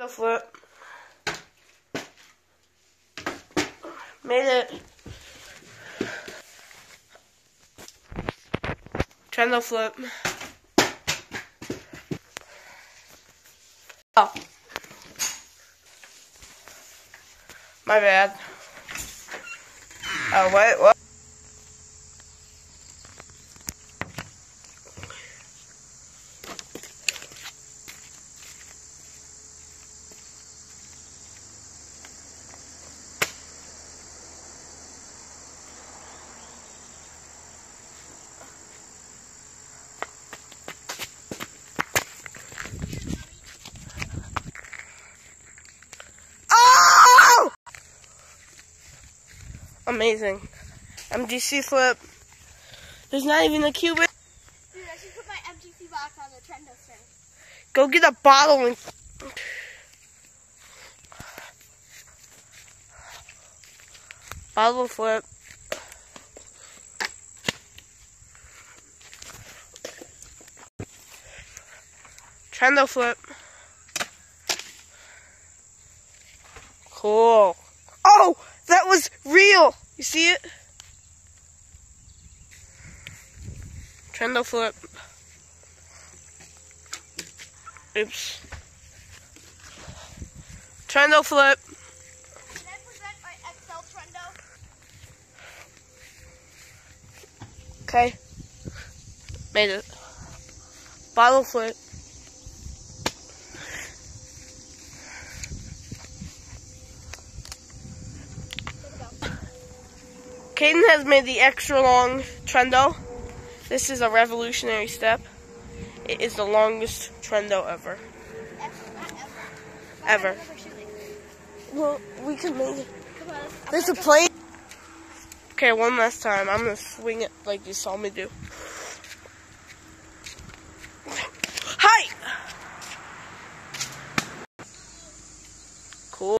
Trendo flip. Made it. Trendo flip. Oh. My bad. Oh, wait, what? Amazing. MGC flip. There's not even a cube. Dude, I should put my MGC box on the Trendo string. Go get a bottle and... Bottle flip. Trendo flip. Cool. Oh! That was real! You see it? Trendo flip. Oops. Trendo flip. Can I present my XL Trendo? Okay. Made it. Bottle flip. Caden has made the extra long Trendo. This is a revolutionary step. It is the longest Trendo ever. Ever. Well, we can make it. There's a plane. Okay, one last time. I'm gonna swing it like you saw me do.